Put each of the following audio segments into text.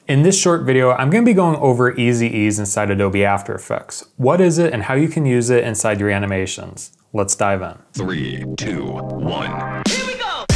In this short video, I'm going to be going over Easy Ease inside Adobe After Effects. What is it and how you can use it inside your animations? Let's dive in. 3, 2, 1. Here we go!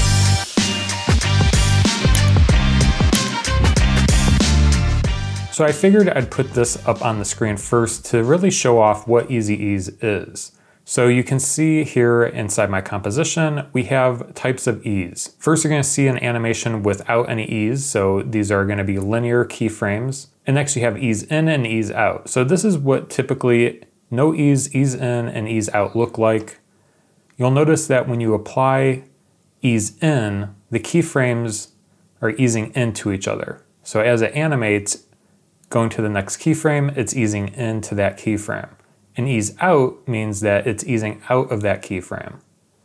So I figured I'd put this up on the screen first to really show off what Easy Ease is. So you can see here inside my composition, we have types of ease. First, you're going to see an animation without any ease. So these are going to be linear keyframes. And next you have ease in and ease out. So this is what typically no ease, ease in, and ease out look like. You'll notice that when you apply ease in, the keyframes are easing into each other. So as it animates, going to the next keyframe, it's easing into that keyframe. And ease out means that it's easing out of that keyframe.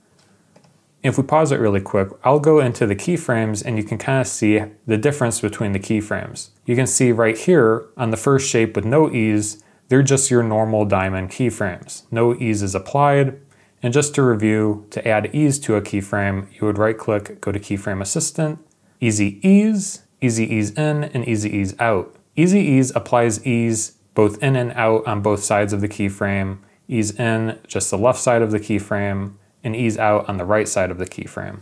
If we pause it really quick, I'll go into the keyframes and you can kind of see the difference between the keyframes. You can see right here on the first shape with no ease, they're just your normal diamond keyframes. No ease is applied. And just to review, to add ease to a keyframe, you would right click, go to Keyframe Assistant, Easy Ease in, and Easy Ease out. Easy Ease applies ease both in and out on both sides of the keyframe, ease in just the left side of the keyframe, and ease out on the right side of the keyframe.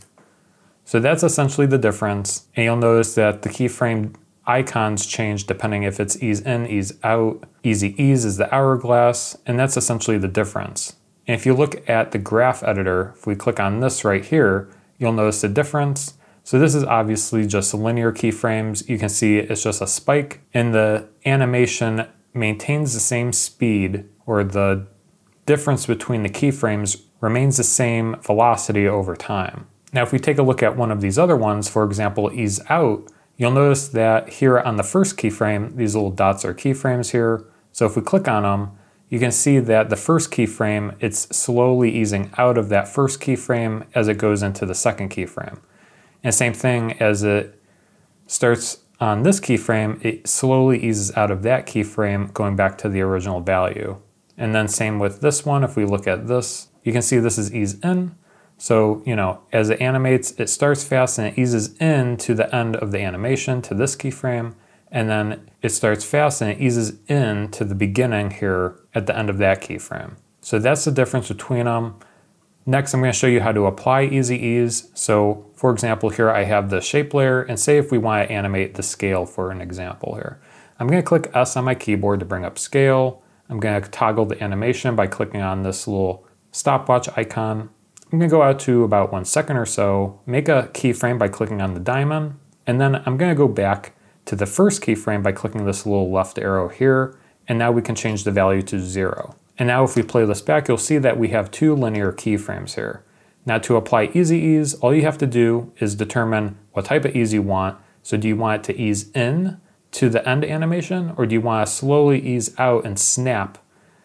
So that's essentially the difference. And you'll notice that the keyframe icons change depending if it's ease in, ease out. Easy Ease is the hourglass, and that's essentially the difference. And if you look at the graph editor, if we click on this right here, you'll notice the difference. So this is obviously just linear keyframes. You can see it's just a spike, and the animation maintains the same speed, or the difference between the keyframes remains the same velocity over time. Now, if we take a look at one of these other ones, for example, ease out, you'll notice that here on the first keyframe, these little dots are keyframes here. So if we click on them, you can see that the first keyframe, it's slowly easing out of that first keyframe as it goes into the second keyframe. And same thing as it starts on this keyframe, it slowly eases out of that keyframe going back to the original value. And then same with this one, if we look at this, you can see this is ease in. So, as it animates, it starts fast and it eases in to the end of the animation to this keyframe. And then it starts fast and it eases in to the beginning here at the end of that keyframe. So that's the difference between them. Next, I'm going to show you how to apply Easy Ease. So for example, here I have the shape layer, and say if we want to animate the scale for an example here. I'm going to click S on my keyboard to bring up scale. I'm going to toggle the animation by clicking on this little stopwatch icon. I'm going to go out to about 1 second or so, make a keyframe by clicking on the diamond, and then I'm going to go back to the first keyframe by clicking this little left arrow here, and now we can change the value to 0. And now if we play this back, you'll see that we have 2 linear keyframes here. Now to apply Easy Ease, all you have to do is determine what type of ease you want. So do you want it to ease in to the end animation, or do you want to slowly ease out and snap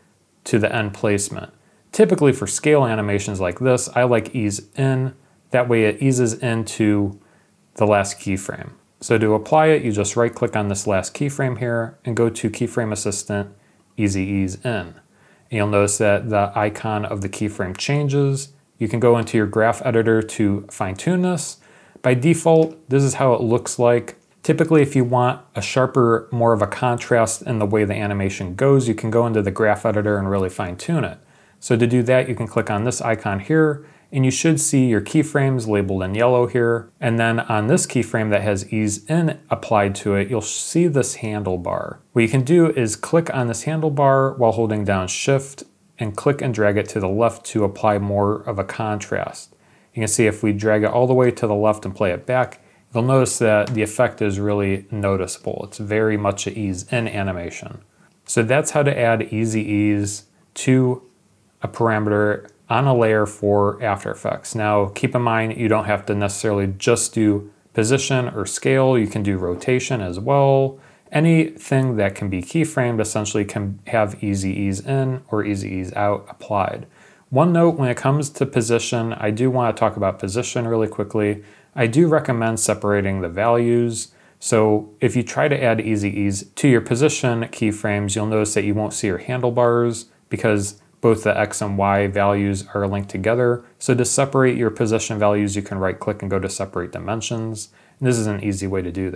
to the end placement? Typically for scale animations like this, I like ease in. That way it eases into the last keyframe. So to apply it, you just right click on this last keyframe here and go to Keyframe Assistant, Easy Ease in. And you'll notice that the icon of the keyframe changes. You can go into your graph editor to fine tune this. By default, this is how it looks like. Typically, if you want a sharper, more of a contrast in the way the animation goes, you can go into the graph editor and really fine tune it. So to do that, you can click on this icon here, and you should see your keyframes labeled in yellow here. And then on this keyframe that has ease in applied to it, you'll see this handlebar. What you can do is click on this handlebar while holding down Shift and click and drag it to the left to apply more of a contrast. You can see if we drag it all the way to the left and play it back, you'll notice that the effect is really noticeable. It's very much an ease in animation. So that's how to add Easy Ease to a parameter on a layer for After Effects. Now, keep in mind, you don't have to necessarily just do position or scale. You can do rotation as well. Anything that can be keyframed essentially can have Easy Ease in or Easy Ease out applied. One note, when it comes to position, I do want to talk about position really quickly. I do recommend separating the values. So if you try to add Easy Ease to your position keyframes, you'll notice that you won't see your handlebars because both the X and Y values are linked together. So to separate your position values, you can right click and go to separate dimensions. And this is an easy way to do that.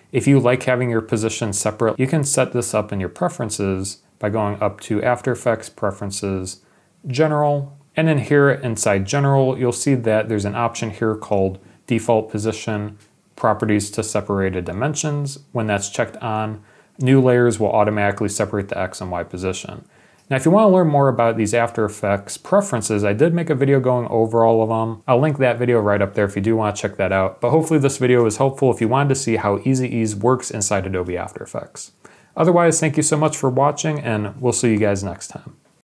If you like having your position separate, you can set this up in your preferences by going up to After Effects, Preferences, General, and then here inside General, you'll see that there's an option here called Default Position, Properties to Separated Dimensions. When that's checked on, new layers will automatically separate the X and Y position. Now, if you want to learn more about these After Effects preferences, I did make a video going over all of them. I'll link that video right up there if you do want to check that out. But hopefully this video was helpful if you wanted to see how Easy Ease works inside Adobe After Effects. Otherwise, thank you so much for watching, and we'll see you guys next time.